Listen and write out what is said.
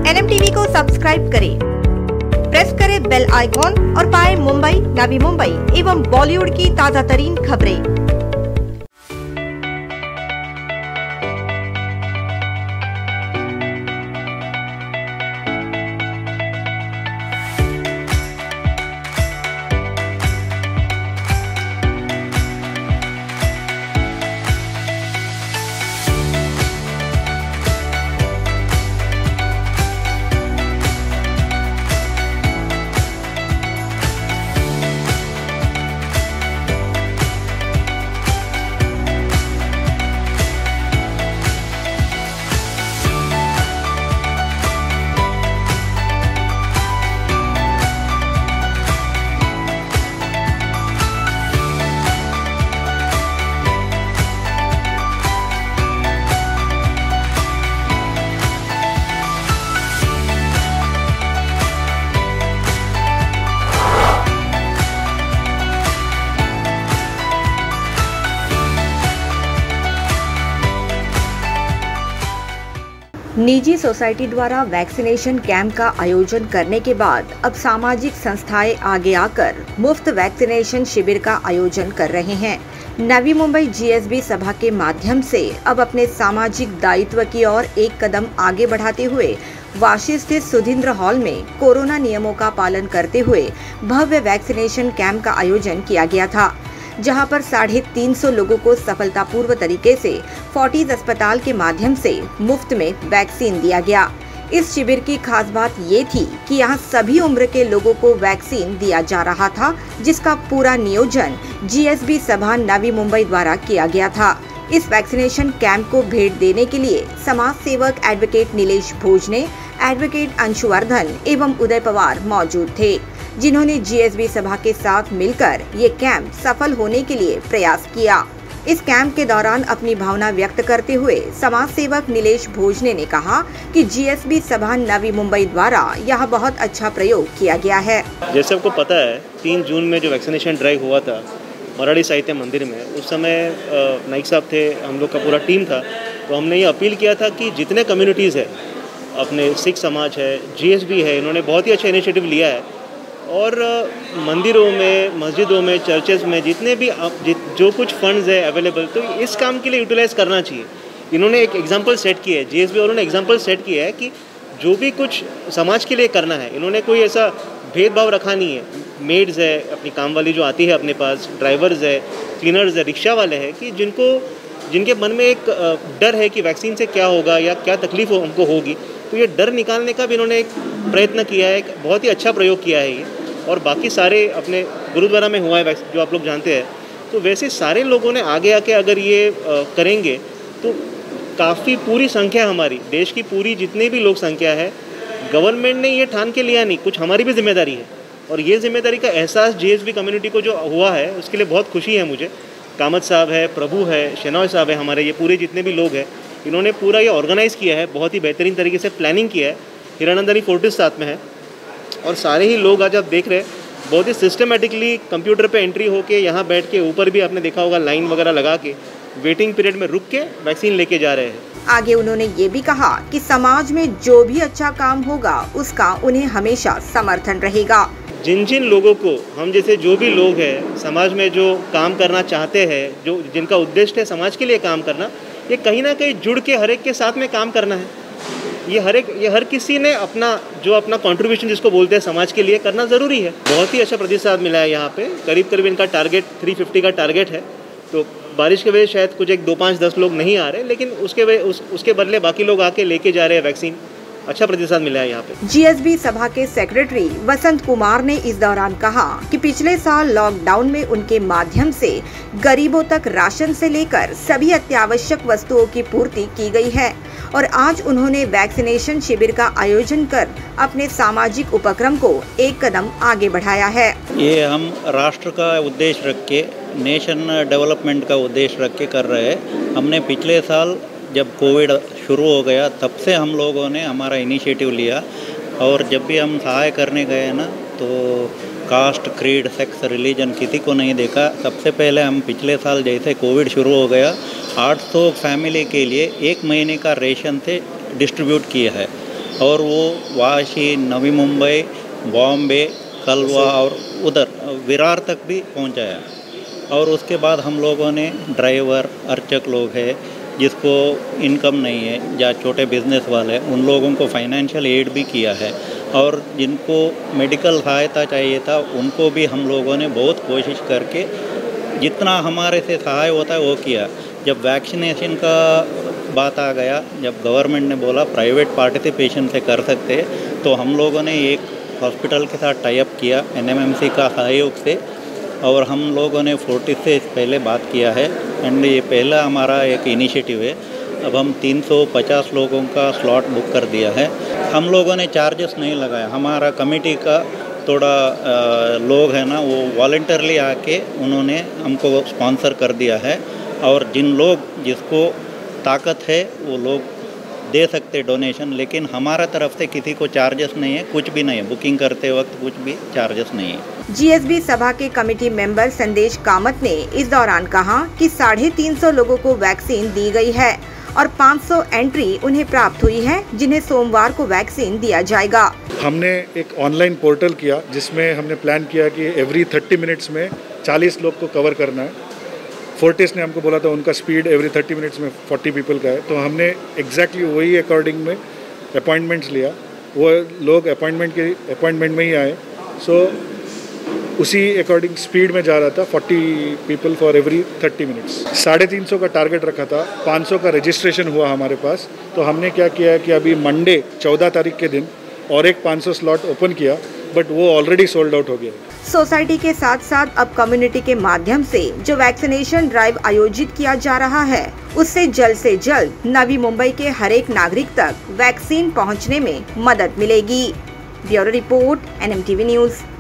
NM TV को subscribe करें, press करें बेल आइकॉन और पाएं मुंबई, नवी मुंबई एवं बॉलीवुड की ताजा तरीन खबरें। निजी सोसाइटी द्वारा वैक्सीनेशन कैंप का आयोजन करने के बाद अब सामाजिक संस्थाएं आगे आकर मुफ्त वैक्सीनेशन शिविर का आयोजन कर रहे हैं। नवी मुंबई GSB सभा के माध्यम से अब अपने सामाजिक दायित्व की ओर एक कदम आगे बढ़ाते हुए वाशी स्थित सुधींद्र हॉल में कोरोना नियमों का पालन करते हुए भव्य वैक्सीनेशन कैंप का आयोजन किया गया था, जहां पर 350 लोगों को सफलतापूर्व तरीके से फोर्टिस अस्पताल के माध्यम से मुफ्त में वैक्सीन दिया गया। इस शिविर की खास बात ये थी कि यहां सभी उम्र के लोगों को वैक्सीन दिया जा रहा था, जिसका पूरा नियोजन GSB सभा नवी मुंबई द्वारा किया गया था। इस वैक्सीनेशन कैंप को भेंट देने के लिए समाज सेवक एडवोकेट नीलेश भोजने, एडवोकेट अंशुवर्धन एवं उदय पवार मौजूद थे, जिन्होंने GSB सभा के साथ मिलकर ये कैंप सफल होने के लिए प्रयास किया। इस कैंप के दौरान अपनी भावना व्यक्त करते हुए समाज सेवक नीलेश भोजने ने कहा कि GSB सभा नवी मुंबई द्वारा यह बहुत अच्छा प्रयोग किया गया है। जैसे आपको पता है 3 जून में जो वैक्सीनेशन ड्राइव हुआ था मराठी साहित्य मंदिर में, उस समय नाइक साहब थे, हम लोग का पूरा टीम था, तो हमने ये अपील किया था कि जितने कम्युनिटीज़ है, अपने सिख समाज है, GSB है, इन्होंने बहुत ही अच्छा इनिशिएटिव लिया है और मंदिरों में, मस्जिदों में, चर्चेज़ में जितने भी जो कुछ फंड्स है अवेलेबल, तो इस काम के लिए यूटिलाइज़ करना चाहिए। इन्होंने एक एग्जांपल सेट किया है, GSB वालों ने एग्जांपल सेट किया है कि जो भी कुछ समाज के लिए करना है, इन्होंने कोई ऐसा भेदभाव रखा नहीं है। मेड्स है, अपनी काम वाली जो आती है अपने पास, ड्राइवर्स है, क्लीनर्स है, रिक्शा वाले हैं, कि जिनके मन में एक डर है कि वैक्सीन से क्या होगा या क्या तकलीफ उनको होगी, तो ये डर निकालने का भी इन्होंने एक प्रयत्न किया है। एक बहुत ही अच्छा प्रयोग किया है ये, और बाकी सारे अपने गुरुद्वारा में हुआ है जो आप लोग जानते हैं। तो वैसे सारे लोगों ने आगे आके अगर ये करेंगे तो काफ़ी पूरी संख्या हमारी देश की पूरी जितनी भी लोक संख्या है, गवर्नमेंट ने ये ठान के लिया नहीं, कुछ हमारी भी जिम्मेदारी है, और ये जिम्मेदारी का एहसास GSB कम्युनिटी को जो हुआ है उसके लिए बहुत खुशी है मुझे। कामत साहब है, प्रभु है, शेनॉय साहब है, हमारे ये पूरे जितने भी लोग हैं, इन्होंने पूरा ये ऑर्गेनाइज़ किया है, बहुत ही बेहतरीन तरीके से प्लानिंग किया है। हिरानंदानी फोर्टिस साथ में है, और सारे ही लोग आज आप देख रहे हैं बहुत ही सिस्टमेटिकली कंप्यूटर पे एंट्री होके यहाँ बैठ के, ऊपर भी आपने देखा होगा लाइन वगैरह लगा के वेटिंग पीरियड में रुक के वैक्सीन लेके जा रहे हैं। आगे उन्होंने ये भी कहा कि समाज में जो भी अच्छा काम होगा उसका उन्हें हमेशा समर्थन रहेगा। जिन लोगों को, हम जैसे जो भी लोग हैं समाज में जो काम करना चाहते हैं, जो जिनका उद्देश्य है समाज के लिए काम करना, ये कहीं ना कहीं जुड़ के हर एक के साथ में काम करना है। ये हर किसी ने अपना कंट्रीब्यूशन जिसको बोलते हैं समाज के लिए करना ज़रूरी है। बहुत ही अच्छा प्रतिसाद मिला है यहाँ पे। करीब इनका टारगेट 350 का टारगेट है। तो बारिश की वजह से शायद कुछ 2, 5, 10 लोग नहीं आ रहे, लेकिन उसके बदले बाकी लोग आके लेके जा रहे हैं वैक्सीन। अच्छा प्रतिसाद मिला है यहाँ पे। GSB सभा के सेक्रेटरी वसंत कुमार ने इस दौरान कहा कि पिछले साल लॉकडाउन में उनके माध्यम से गरीबों तक राशन से लेकर सभी अत्यावश्यक वस्तुओं की पूर्ति की गई है, और आज उन्होंने वैक्सीनेशन शिविर का आयोजन कर अपने सामाजिक उपक्रम को एक कदम आगे बढ़ाया है। ये हम राष्ट्र का उद्देश्य रख के, नेशन डेवलपमेंट का उद्देश्य रख के कर रहे हैं। हमने पिछले साल जब कोविड शुरू हो गया तब से हम लोगों ने हमारा इनिशिएटिव लिया, और जब भी हम सहाय करने गए ना, तो कास्ट, क्रीड, सेक्स, रिलीजन किसी को नहीं देखा। सबसे पहले हम पिछले साल जैसे कोविड शुरू हो गया 800 फैमिली के लिए 1 महीने का रेशन से डिस्ट्रीब्यूट किया है। और वो वाशी, नवी मुंबई, बॉम्बे, कलवा और उधर विरार तक भी पहुंचाया। और उसके बाद हम लोगों ने ड्राइवर, अर्चक लोग हैं जिसको इनकम नहीं है या छोटे बिजनेस वाले, उन लोगों को फाइनेंशियल एड भी किया है। और जिनको मेडिकल सहायता चाहिए था उनको भी हम लोगों ने बहुत कोशिश करके जितना हमारे से सहाय होता है वो किया। जब वैक्सीनेशन का बात आ गया, जब गवर्नमेंट ने बोला प्राइवेट पार्टिसिपेशन से कर सकते हैं, तो हम लोगों ने एक हॉस्पिटल के साथ टाई अप किया NMMC का सहयोग से, और हम लोगों ने फोर्टिस से पहले बात किया है। एंड ये पहला हमारा एक इनिशिएटिव है। अब हम 350 लोगों का स्लॉट बुक कर दिया है। हम लोगों ने चार्जेस नहीं लगाया। हमारा कमेटी का थोड़ा लोग है ना, वो वॉलंटरली आके उन्होंने हमको स्पॉन्सर कर दिया है। और जिन लोग जिसको ताकत है वो लोग दे सकते डोनेशन, लेकिन हमारा तरफ से किसी को चार्जेस नहीं है, कुछ भी नहीं है। बुकिंग करते वक्त कुछ भी चार्जेस नहीं है। GSB सभा के कमेटी मेंबर संदेश कामत ने इस दौरान कहा कि 350 लोगों को वैक्सीन दी गई है और 500 एंट्री उन्हें प्राप्त हुई है, जिन्हें सोमवार को वैक्सीन दिया जाएगा। हमने एक ऑनलाइन पोर्टल किया जिसमें हमने प्लान किया कि एवरी 30 मिनट्स में 40 लोग को कवर करना है। फोर्टिस ने हमको बोला था उनका स्पीड एवरी 30 मिनट्स में 40 पीपल का है, तो हमने एग्जैक्टली वही अकॉर्डिंग में अपॉइंटमेंट्स लिया। वो लोग अपॉइंटमेंट में ही आए। सो उसी अकॉर्डिंग स्पीड में जा रहा था 40 पीपल फॉर एवरी 30 मिनट्स। 350 का टारगेट रखा था, 500 का रजिस्ट्रेशन हुआ हमारे पास। तो हमने क्या किया कि अभी मंडे 14 तारीख के दिन और एक 500 स्लॉट ओपन किया, बट वो ऑलरेडी सोल्ड आउट हो गया। सोसाइटी के साथ साथ अब कम्युनिटी के माध्यम से जो वैक्सीनेशन ड्राइव आयोजित किया जा रहा है, उससे जल्द नवी मुंबई के हर एक नागरिक तक वैक्सीन पहुंचने में मदद मिलेगी। Bureau report, NMTV news.